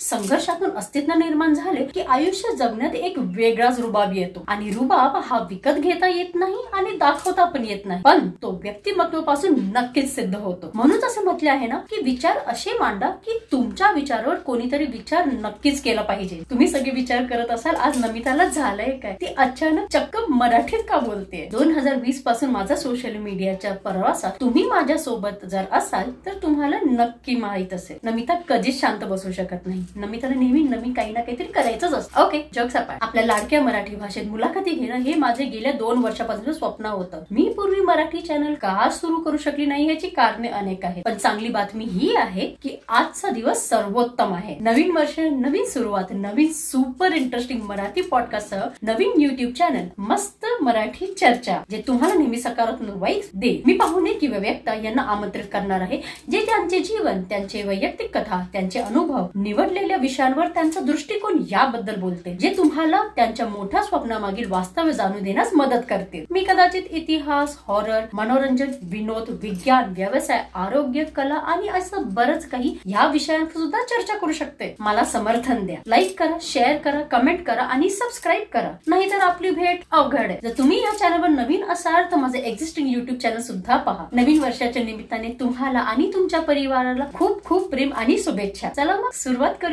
संघर्षातून अस्तित्व निर्माण झाले की आयुष्य जगण्यात एक वेगळाच रुबाब येतो आणि रुबाब हा विकत घेता येत नाही आणि दाखवता पण येत नाही, पण तो व्यक्तिमत्वापासून नक्कीच सिद्ध होतो. म्हणून असं म्हटले आहे ना की विचार असे मांडा की तुमच्या विचारावर कोणीतरी विचार नक्कीच केला पाहिजे. तुम्ही सगळे विचार करत असाल आज नमिताला झालंय काय, ती अचानक चक्क मराठीत का बोलते. 2020 पासून माझा सोशल मीडियाच्या प्रवासात तुम्ही माझ्या सोबत जर असाल तर तुम्हाला नक्की माहित असेल नमिता कधीच शांत बसू शकत नाही. नमिताला नेहमी नवीन काही ना काहीतरी करायचंच असतं. Okay, jokes apart. आपल्या लाडक्या मराठी भाषेत मुलाखती घेणं हे माझे गेल्या 2 वर्षापासून स्वप्न होतं. मी पूर्वी मराठी चॅनल का सुरू करू शकली नाही याची कारणे अनेक आहेत, पण चांगली बातमी ही आहे की आजचा दिवस सर्वोत्तम आहे. नवीन वर्ष, नवीन सुरुवात, नवीन सुपर इंटरेस्टिंग मराठी पॉडकास्ट सह नवीन युट्यूब चॅनल मस्त मराठी चर्चा जे तुम्हाला नेहमी सकारात्मक वाईब्स दे. मी पाहुणे किंवा व्यक्ता यांना आमंत्रित करणार आहे जे त्यांचे जीवन, त्यांचे वैयक्तिक कथा, त्यांचे अनुभव, निवडलेल्या विषयांवर त्यांचा दृष्टिकोन याबद्दल बोलते, जे तुम्हाला त्यांच्या मोठ्या स्वप्नामागील वास्तव जाणून देण्यास मदत करतील. मी कदाचित इतिहास, हॉरर, मनोरंजन, विनोद, विज्ञान, व्यवसाय, आरोग्य, कला आणि असं बरंच काही या विषयांवर सुद्धा चर्चा करू शकते. मला समर्थन द्या, लाईक करा, शेअर करा, कमेंट करा आणि सबस्क्राईब करा, नाहीतर आपली भेट अवघड आहे. जर तुम्ही या चॅनलवर नवीन असाल तर माझे एक्झिस्टिंग युट्यूब चॅनल सुद्धा पहा. नवीन वर्षाच्या निमित्ताने तुम्हाला आणि तुमच्या परिवाराला खूप खूप प्रेम आणि शुभेच्छा. चला मग सुरुवात करू